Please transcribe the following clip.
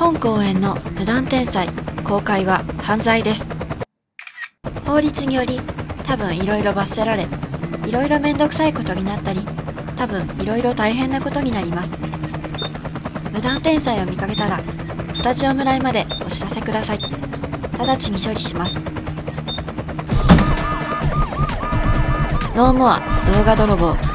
本公演の無断転載公開は犯罪です。法律により多分いろいろ罰せられ、いろいろめんどくさいことになったり、多分いろいろ大変なことになります。無断転載を見かけたらスタジオ村井までお知らせください。直ちに処理します。ノーモア動画泥棒。